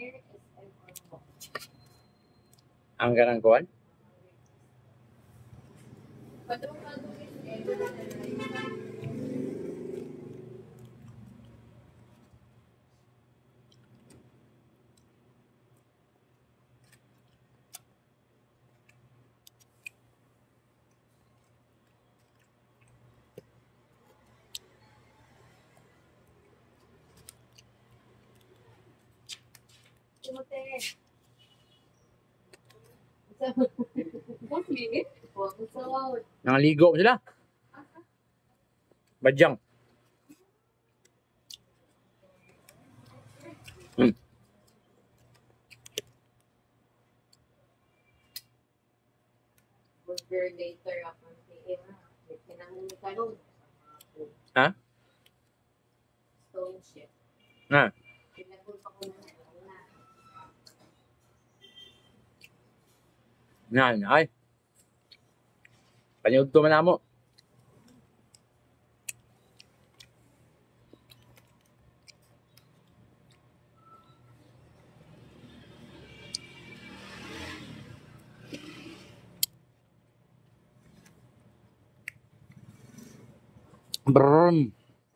Ang ganang kuwan? Nangaligo mo sila? Badyang. Ha? Ha? Yan, ay. Panyod to man mo. Brrrm.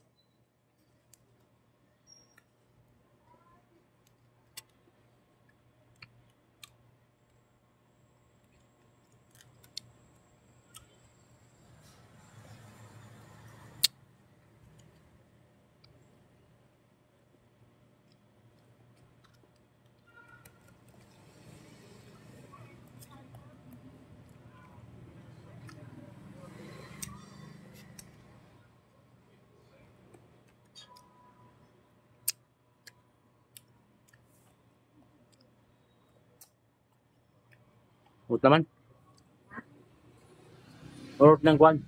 Urot naman. Urot ng kwan.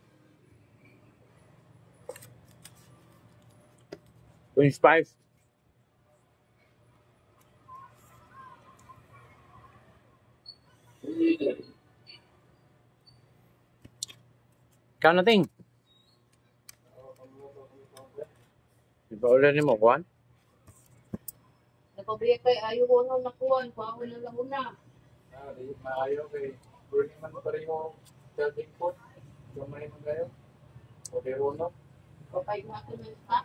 25. Ikaw nating. Di ba ulan mo kwan? Napabriya kay ayaw ko nung nakuhan. Pao na lang una. Di maayo kay burning man pa rin yung charging port. Gamay man kayo. O kay Rono. Kapag natin ng stock.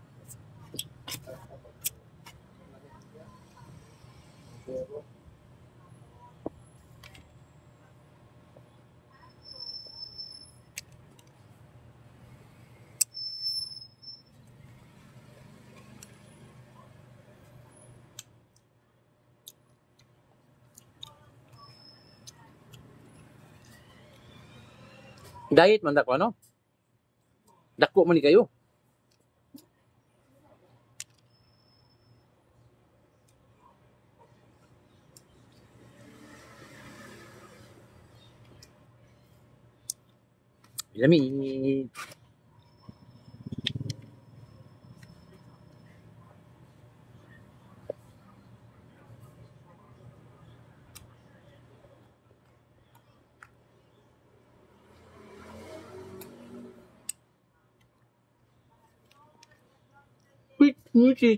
Diet man dako ano? Dako man ni kayo. Lami. Wait, music.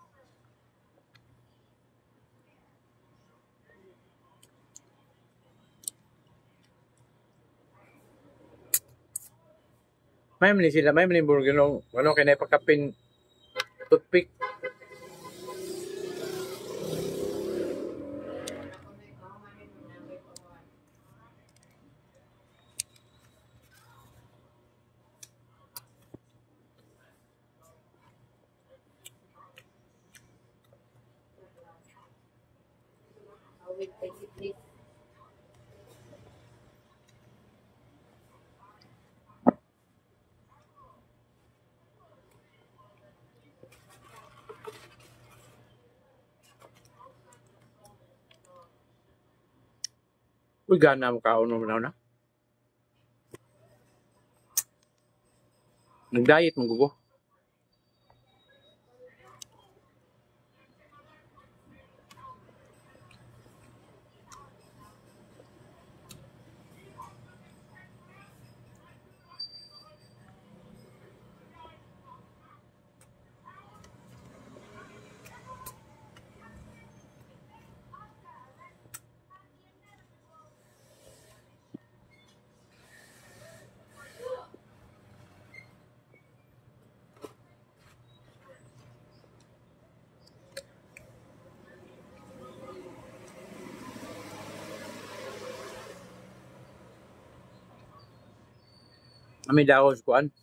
May mali sila, may mali burger no. Ano kay na pagkapin toothpick. With basically. Uy, gana mo kauno mo na. Nag-diet mo gugo. May dahon sa kuan.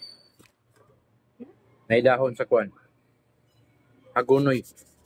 May dahon sa kuan. Agunoy.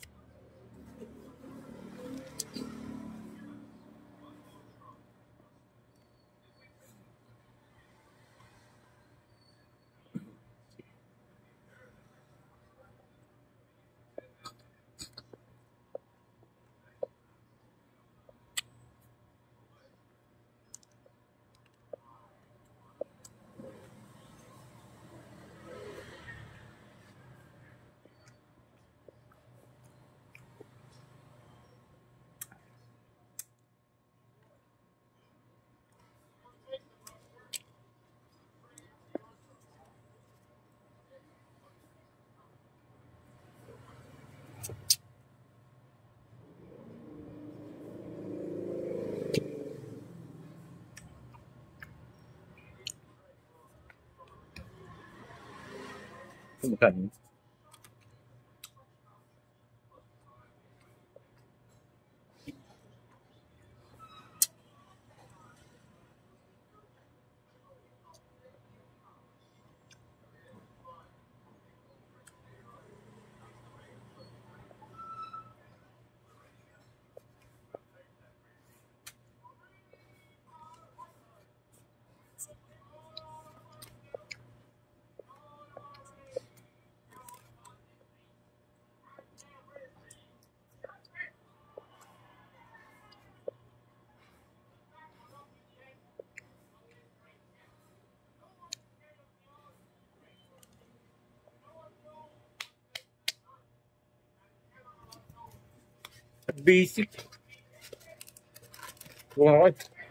Bukan. Basic. Bukan.